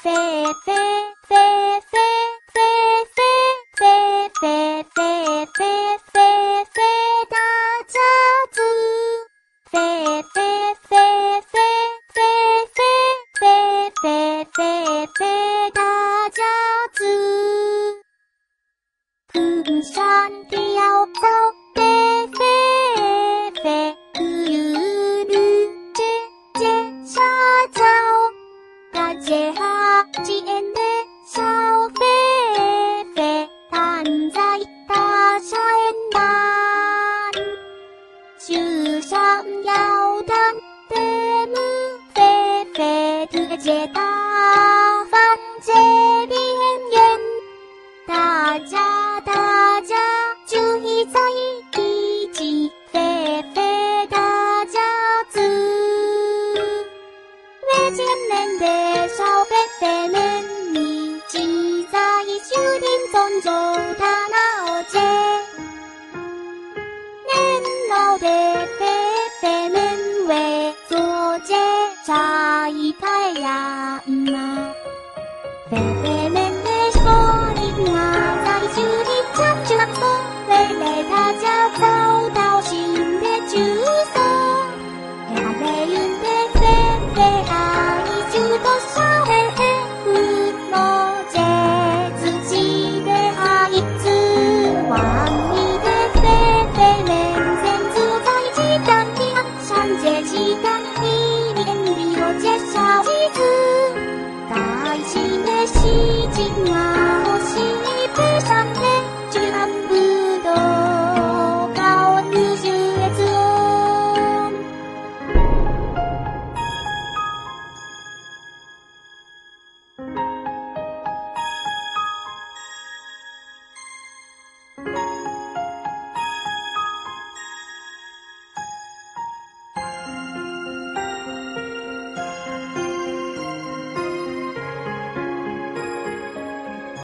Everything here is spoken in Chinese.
飞飞飞飞飞飞飞飞飞飞飞飞大家族，飞飞飞飞飞飞飞飞飞飞大家族，空山跳蚤飞飞飞，乌日直接下走，大街哈几眼的小飞飞，躺在大山南，树上摇荡的木飞飞，贴街大房街边缘，大家聚在一起，飞飞大家族。未见面的小飞飞们一起在树林中走大闹街，年老的飞飞们围坐街晒太阳啊，飞飞们的手里拿在树里唱着歌，为了大家找到新的住所。黑黑云的飞飞啊，依旧多少黑黑不落接自己的孩子，顽皮的飞飞们先住在鸡蛋里，山街鸡蛋里面里有介绍妻子，大气的西京啊，或是